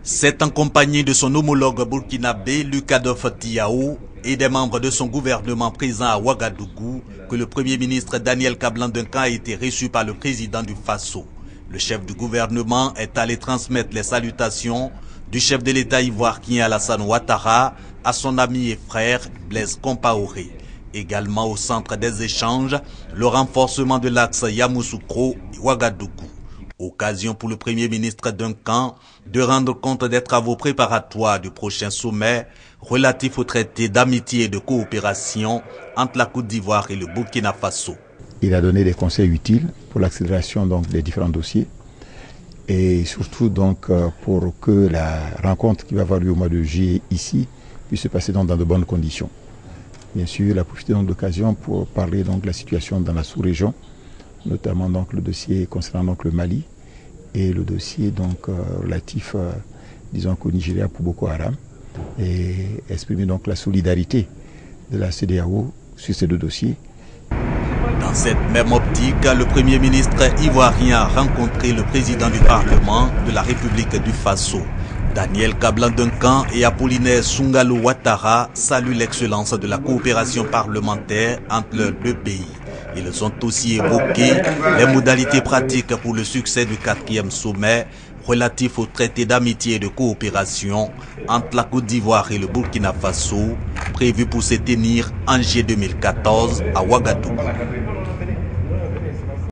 C'est en compagnie de son homologue burkinabé, Lucas Tiao, et des membres de son gouvernement présents à Ouagadougou que le Premier ministre Daniel Kablan-Duncan a été reçu par le président du Faso. Le chef du gouvernement est allé transmettre les salutations du chef de l'État ivoirien Alassane Ouattara à son ami et frère Blaise Compaoré. Également au centre des échanges, le renforcement de l'axe Yamoussoukro-Ouagadougou. Occasion pour le Premier ministre Duncan de rendre compte des travaux préparatoires du prochain sommet relatif au traité d'amitié et de coopération entre la Côte d'Ivoire et le Burkina Faso. Il a donné des conseils utiles pour l'accélération des différents dossiers et surtout pour que la rencontre qui va avoir lieu au mois de juillet ici puisse se passer dans de bonnes conditions. Bien sûr, il a profité de l'occasion pour parler de la situation dans la sous-région, notamment le dossier concernant le Mali et le dossier relatif au Nigeria pour Boko Haram, et exprimer la solidarité de la CEDEAO sur ces deux dossiers. Dans cette même optique, le Premier ministre ivoirien a rencontré le président du Parlement de la République du Faso. Daniel Kablan-Duncan et Apollinaire Soungalo Ouattara saluent l'excellence de la coopération parlementaire entre leurs deux pays. Ils ont aussi évoqué les modalités pratiques pour le succès du 4e sommet relatif au traité d'amitié et de coopération entre la Côte d'Ivoire et le Burkina Faso, prévu pour se tenir en juillet 2014 à Ouagadougou.